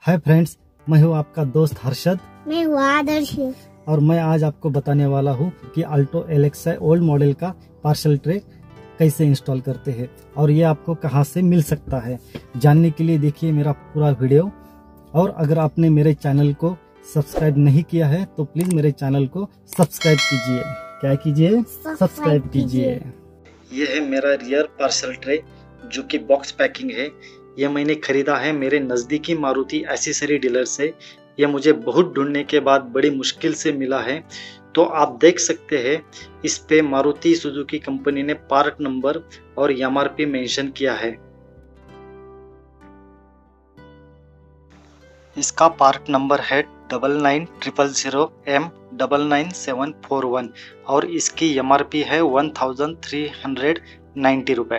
Hi friends, मैं हूँ आपका दोस्त हर्षद। मैं हूँ आदर्श और मैं आज आपको बताने वाला हूँ कि अल्टो एलेक्सा ओल्ड मॉडल का पार्सल ट्रे कैसे इंस्टॉल करते हैं और ये आपको कहाँ से मिल सकता है। जानने के लिए देखिए मेरा पूरा वीडियो। और अगर आपने मेरे चैनल को सब्सक्राइब नहीं किया है तो प्लीज मेरे चैनल को सब्सक्राइब कीजिए। क्या कीजिए? सब्सक्राइब कीजिए। ये है मेरा रियर पार्सल ट्रे जो कि बॉक्स पैकिंग है। यह मैंने खरीदा है मेरे नज़दीकी मारुति एसेसरी डीलर से। यह मुझे बहुत ढूंढने के बाद बड़ी मुश्किल से मिला है। तो आप देख सकते हैं इस पे मारुति सुजुकी कंपनी ने पार्ट नंबर और एमआरपी मेंशन किया है। इसका पार्ट नंबर है 9900M99741 और इसकी एमआरपी है 1390 रुपए।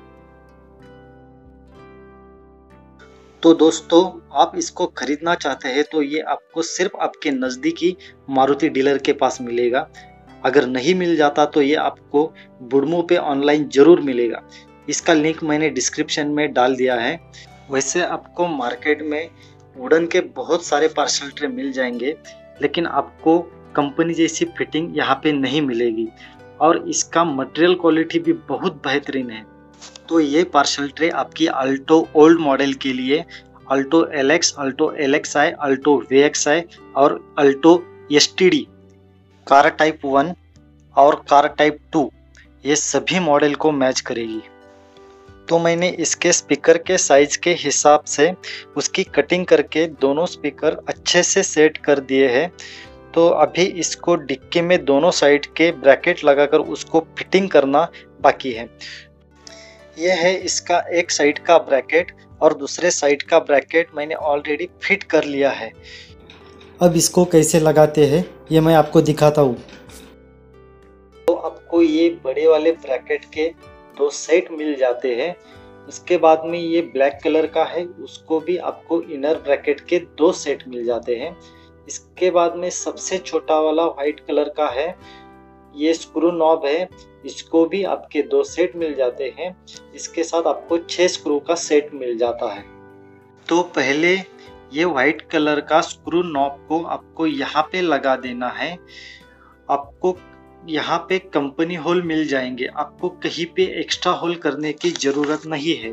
तो दोस्तों, आप इसको खरीदना चाहते हैं तो ये आपको सिर्फ आपके नज़दीकी मारुति डीलर के पास मिलेगा। अगर नहीं मिल जाता तो ये आपको बुडमो पे ऑनलाइन ज़रूर मिलेगा। इसका लिंक मैंने डिस्क्रिप्शन में डाल दिया है। वैसे आपको मार्केट में वुडन के बहुत सारे पार्सल ट्रे मिल जाएंगे, लेकिन आपको कंपनी जैसी फिटिंग यहाँ पे नहीं मिलेगी और इसका मटेरियल क्वालिटी भी बहुत बेहतरीन है। तो ये पार्सल ट्रे आपकी अल्टो ओल्ड मॉडल के लिए Alto LX, Alto LXi, Alto VXi और अल्टो एसटीडी कार टाइप 1 और कार टाइप 2 ये सभी मॉडल को मैच करेगी। तो मैंने इसके स्पीकर के साइज के हिसाब से उसकी कटिंग करके दोनों स्पीकर अच्छे से सेट कर दिए हैं। तो अभी इसको डिक्की में दोनों साइड के ब्रैकेट लगाकर उसको फिटिंग करना बाकी है। यह है इसका एक साइड का ब्रैकेट और दूसरे साइड का ब्रैकेट मैंने ऑलरेडी फिट कर लिया है। अब इसको कैसे लगाते हैं ये मैं आपको दिखाता हूँ। तो आपको ये बड़े वाले ब्रैकेट के 2 सेट मिल जाते हैं। उसके बाद में ये ब्लैक कलर का है, उसको भी आपको इनर ब्रैकेट के 2 सेट मिल जाते हैं। इसके बाद में सबसे छोटा वाला व्हाइट कलर का है, ये स्क्रू नॉब है, इसको भी आपके 2 सेट मिल जाते हैं। इसके साथ आपको 6 स्क्रू का सेट मिल जाता है। तो पहले ये व्हाइट कलर का स्क्रू नॉब को आपको यहाँ पे लगा देना है। आपको यहाँ पे कंपनी होल मिल जाएंगे, आपको कहीं पे एक्स्ट्रा होल करने की जरूरत नहीं है।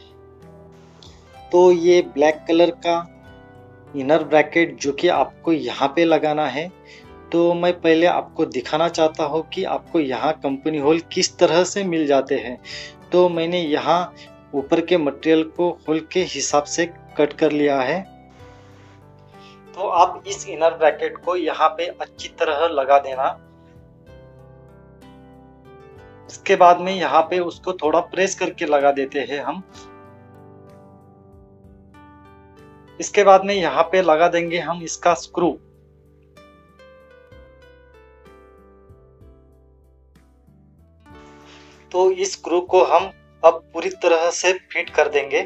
तो ये ब्लैक कलर का इनर ब्रैकेट जो कि आपको यहाँ पे लगाना है। तो मैं पहले आपको दिखाना चाहता हूँ कि आपको यहाँ कंपनी होल किस तरह से मिल जाते हैं। तो मैंने यहाँ ऊपर के मटेरियल को होल के हिसाब से कट कर लिया है। तो आप इस इनर ब्रैकेट को यहाँ पे अच्छी तरह लगा देना। इसके बाद में यहाँ पे उसको थोड़ा प्रेस करके लगा देते हैं हम। इसके बाद में यहाँ पे लगा देंगे हम इसका स्क्रू। तो इस स्क्रू को हम अब पूरी तरह से फिट कर देंगे।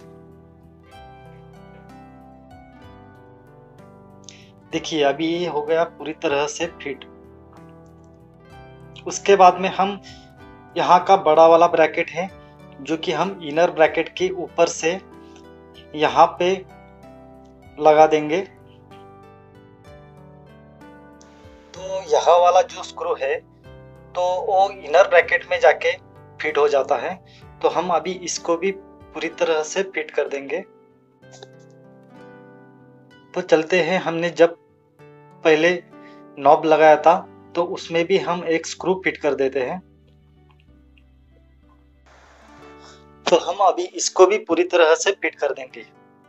देखिए अभी ये हो गया पूरी तरह से फिट। उसके बाद में हम यहाँ का बड़ा वाला ब्रैकेट है जो कि हम इनर ब्रैकेट के ऊपर से यहाँ पे लगा देंगे। तो यहाँ वाला जो स्क्रू है तो वो इनर ब्रैकेट में जाके फिट हो जाता है। तो हम अभी इसको भी पूरी तरह से फिट कर देंगे। तो चलते हैं, हमने जब पहले नॉब लगाया था तो उसमें भी हम एक स्क्रू फिट कर देते हैं। तो हम अभी इसको भी पूरी तरह से फिट कर देंगे।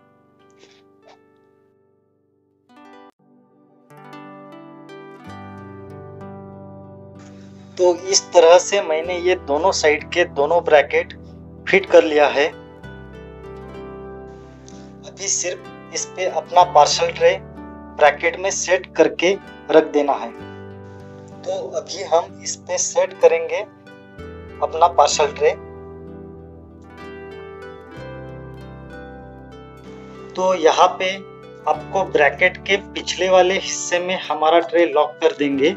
तो इस तरह से मैंने ये दोनों साइड के दोनों ब्रैकेट फिट कर लिया है। अभी सिर्फ इस पे अपना पार्सल ट्रे ब्रैकेट में सेट करके रख देना है। तो अभी हम इस पे सेट करेंगे अपना पार्सल ट्रे। तो यहाँ पे आपको ब्रैकेट के पिछले वाले हिस्से में हमारा ट्रे लॉक कर देंगे।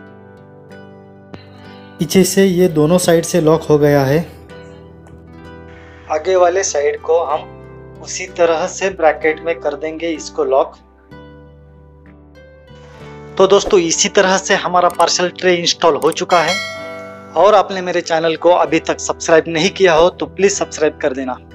पीछे से ये दोनों साइड से लॉक हो गया है। आगे वाले साइड को हम उसी तरह से ब्रैकेट में कर देंगे इसको लॉक। तो दोस्तों इसी तरह से हमारा पार्सल ट्रे इंस्टॉल हो चुका है। और आपने मेरे चैनल को अभी तक सब्सक्राइब नहीं किया हो तो प्लीज सब्सक्राइब कर देना।